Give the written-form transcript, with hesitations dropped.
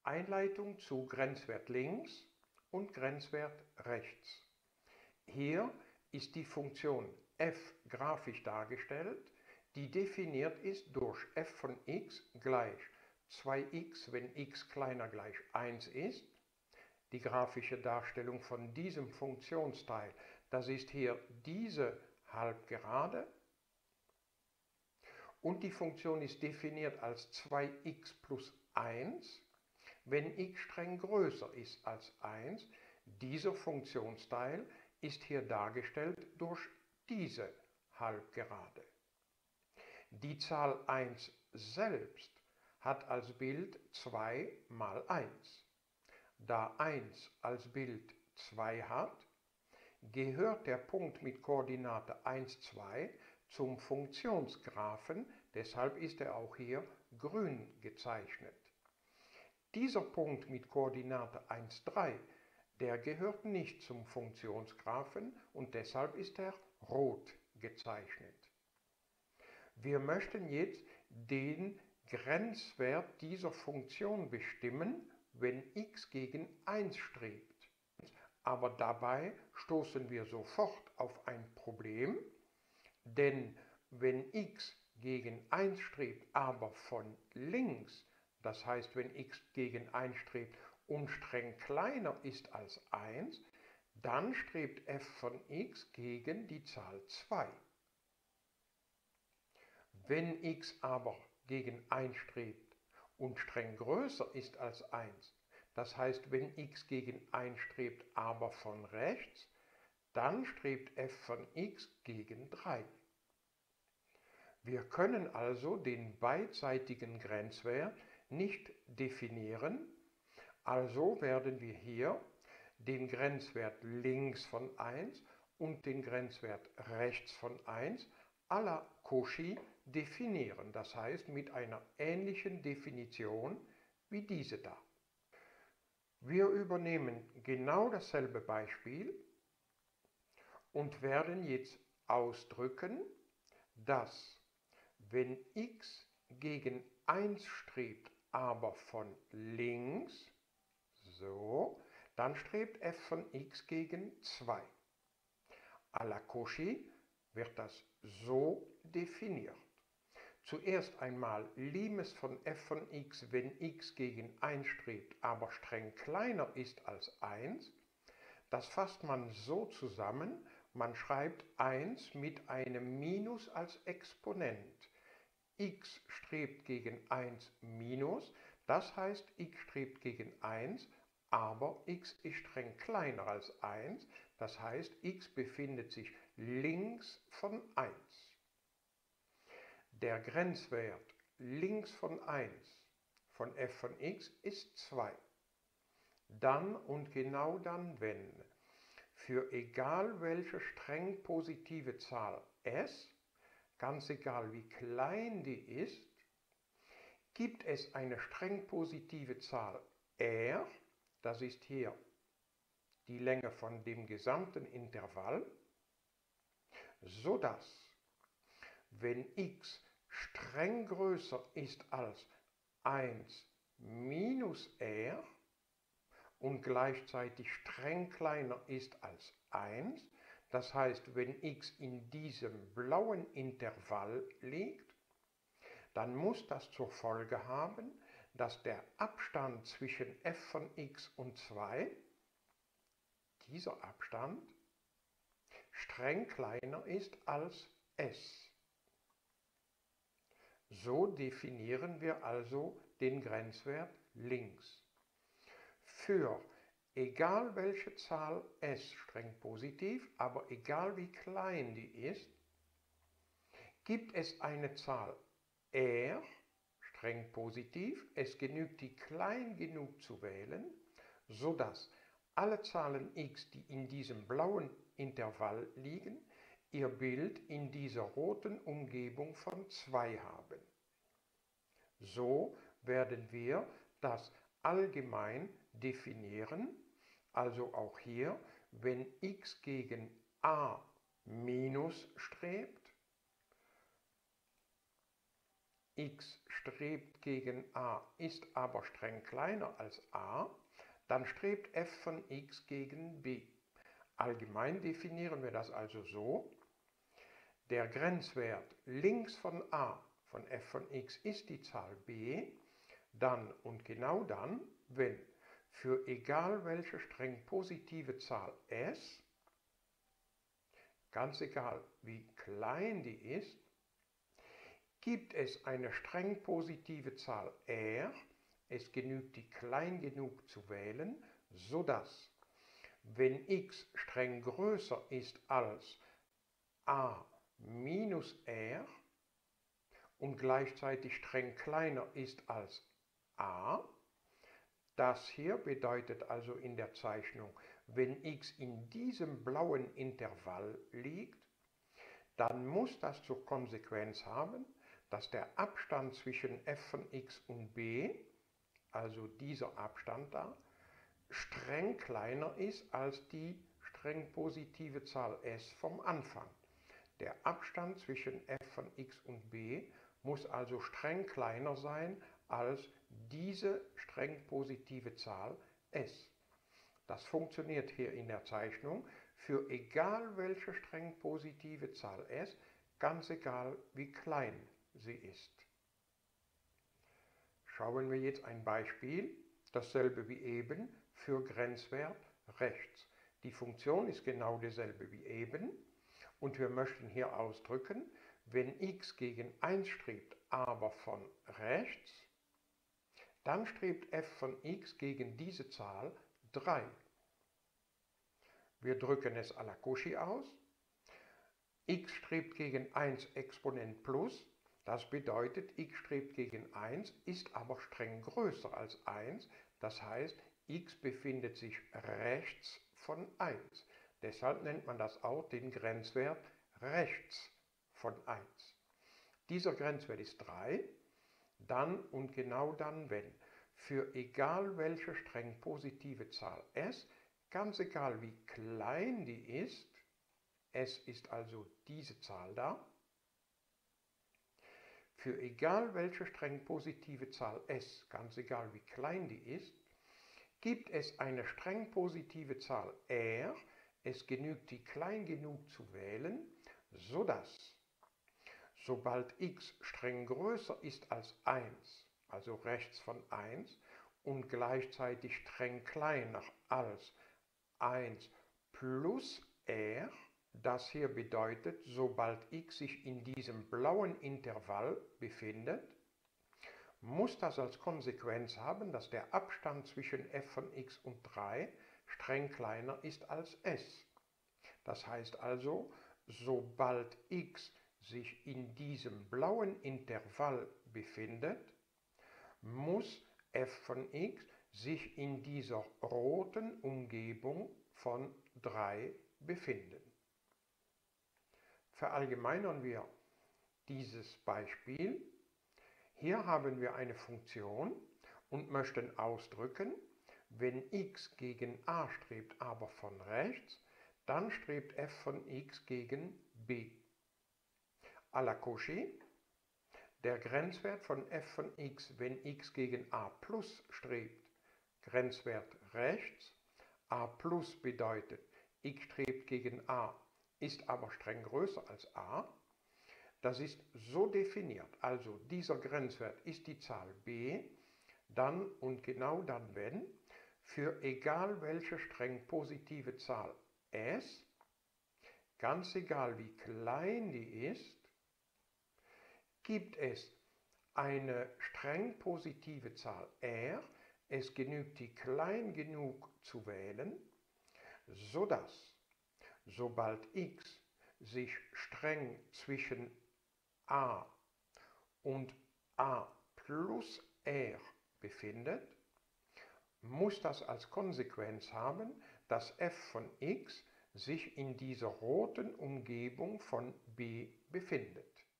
Einleitung zu Grenzwert links und Grenzwert rechts. Hier ist die Funktion f grafisch dargestellt, die definiert ist durch f von x gleich 2x, wenn x kleiner gleich 1 ist. Die grafische Darstellung von diesem Funktionsteil, das ist hier diese Halbgerade. Und die Funktion ist definiert als 2x plus 1, wenn x streng größer ist als 1. Dieser Funktionsteil ist hier dargestellt durch diese Halbgerade. Die Zahl 1 selbst hat als Bild 2 mal 1. Da 1 als Bild 2 hat, gehört der Punkt mit Koordinate 1, 2 zum Funktionsgraphen, deshalb ist er auch hier grün gezeichnet. Dieser Punkt mit Koordinate 1, 3, der gehört nicht zum Funktionsgraphen und deshalb ist er rot gezeichnet. Wir möchten jetzt den Grenzwert dieser Funktion bestimmen, wenn x gegen 1 strebt. Aber dabei stoßen wir sofort auf ein Problem, denn wenn x gegen 1 strebt, aber von links, das heißt, wenn x gegen 1 strebt und streng kleiner ist als 1, dann strebt f von x gegen die Zahl 2. Wenn x aber gegen 1 strebt und streng größer ist als 1, das heißt, wenn x gegen 1 strebt, aber von rechts, dann strebt f von x gegen 3. Wir können also den beidseitigen Grenzwert nicht definieren, also werden wir hier den Grenzwert links von 1 und den Grenzwert rechts von 1 à la Cauchy definieren, das heißt mit einer ähnlichen Definition wie diese da. Wir übernehmen genau dasselbe Beispiel und werden jetzt ausdrücken, dass wenn x gegen 1 strebt, aber von links, so, dann strebt f von x gegen 2. À la Cauchy wird das so definiert. Zuerst einmal Limes von f von x, wenn x gegen 1 strebt, aber streng kleiner ist als 1. Das fasst man so zusammen, man schreibt 1 mit einem Minus als Exponent. X strebt gegen 1 minus, das heißt x strebt gegen 1, aber x ist streng kleiner als 1, das heißt x befindet sich links von 1. Der Grenzwert links von 1 von f von x ist 2. Dann und genau dann, wenn für egal welche streng positive Zahl s, ganz egal wie klein die ist, gibt es eine streng positive Zahl r, das ist hier die Länge von dem gesamten Intervall, sodass, wenn x streng größer ist als 1 minus r und gleichzeitig streng kleiner ist als 1, das heißt, wenn x in diesem blauen Intervall liegt, dann muss das zur Folge haben, dass der Abstand zwischen f von x und 2, dieser Abstand, streng kleiner ist als s. So definieren wir also den Grenzwert links. Für egal welche Zahl s streng positiv, aber egal wie klein die ist, gibt es eine Zahl r streng positiv, es genügt die klein genug zu wählen, sodass alle Zahlen x, die in diesem blauen Intervall liegen, ihr Bild in dieser roten Umgebung von 2 haben. So werden wir das allgemein definieren, also auch hier, wenn x gegen a minus strebt, x strebt gegen a, ist aber streng kleiner als a, dann strebt f von x gegen b. Allgemein definieren wir das also so: Der Grenzwert links von a von f von x ist die Zahl b, dann und genau dann, wenn für egal welche streng positive Zahl s, ganz egal wie klein die ist, gibt es eine streng positive Zahl r, es genügt die klein genug zu wählen, sodass, wenn x streng größer ist als a minus r und gleichzeitig streng kleiner ist als a, das hier bedeutet also in der Zeichnung, wenn x in diesem blauen Intervall liegt, dann muss das zur Konsequenz haben, dass der Abstand zwischen f von x und b, also dieser Abstand da, streng kleiner ist als die streng positive Zahl s vom Anfang. Der Abstand zwischen f von x und b muss also streng kleiner sein als diese streng positive Zahl s. Das funktioniert hier in der Zeichnung für egal welche streng positive Zahl s, ganz egal wie klein sie ist. Schauen wir jetzt ein Beispiel, dasselbe wie eben, für Grenzwert rechts. Die Funktion ist genau dieselbe wie eben und wir möchten hier ausdrücken, wenn x gegen 1 strebt, aber von rechts, dann strebt f von x gegen diese Zahl 3. Wir drücken es à la Cauchy aus. X strebt gegen 1 Exponent plus, das bedeutet, x strebt gegen 1, ist aber streng größer als 1, das heißt, x befindet sich rechts von 1. Deshalb nennt man das auch den Grenzwert rechts von 1. Dieser Grenzwert ist 3, dann und genau dann, wenn für egal welche streng positive Zahl s, ganz egal wie klein die ist, s ist also diese Zahl da, für egal welche streng positive Zahl s, ganz egal wie klein die ist, gibt es eine streng positive Zahl r, es genügt die klein genug zu wählen, sodass, sobald x streng größer ist als 1, also rechts von 1, und gleichzeitig streng kleiner als 1 plus r, das hier bedeutet, sobald x sich in diesem blauen Intervall befindet, muss das als Konsequenz haben, dass der Abstand zwischen f von x und 3 streng kleiner ist als s. Das heißt also, sobald x sich in diesem blauen Intervall befindet, muss f von x sich in dieser roten Umgebung von 3 befinden. Verallgemeinern wir dieses Beispiel. Hier haben wir eine Funktion und möchten ausdrücken, wenn x gegen a strebt, aber von rechts, dann strebt f von x gegen b. À la Cauchy, der Grenzwert von f von x, wenn x gegen a plus strebt, Grenzwert rechts, a plus bedeutet, x strebt gegen a, ist aber streng größer als a. Das ist so definiert, also dieser Grenzwert ist die Zahl b, dann und genau dann, wenn für egal welche streng positive Zahl s, ganz egal wie klein die ist, gibt es eine streng positive Zahl r, es genügt die klein genug zu wählen, sodass, sobald x sich streng zwischen a und a plus r befindet, muss das als Konsequenz haben, dass f von x sich in dieser roten Umgebung von b befindet.